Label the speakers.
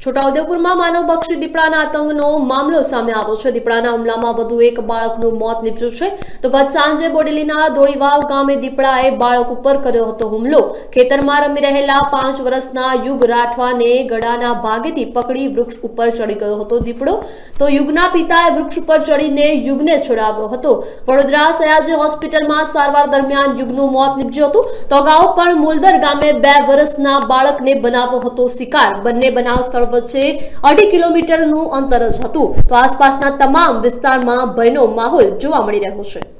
Speaker 1: છોટાઉદેપુરમાં માનવભક્ષી દીપડાના આતંકનો મામલો સામે આવ્યો છે। દીપડાના હુમલામાં વધુ એક બાળકનું મોત નીપજ્યું છે। તો ગત સાંજે બોડેલીના દોડીવાવ ગામે દીપડાએ બાળક ઉપર કર્યો હતો હુમલો। ખેતરમાં રમી રહેલા 5 વર્ષના યુગ રાઠવાને ગળાના ભાગેથી પકડી વૃક્ષ ઉપર ચડી ગયો હતો દીપડો। તો યુગના પિતાએ વૃક્ષ ઉપર ચડીને યુગને છોડાવ્યો હતો। વડોદરા સયાજી હોસ્પિટલમાં સારવાર દરમિયાન યુગનું મોત નીપજ્યું હતું। તો અગાઉ પણ મુલદર ગામે 2 વર્ષના બાળકને બનાવ્યો હતો શિકાર। બંને બનાવ સ્થળ વચ્ચે 2.5 કિલોમીટરનું અંતર જ હતું। તો આસપાસના તમામ વિસ્તારમાં ભયનો માહોલ જોવા મળી રહ્યો છે।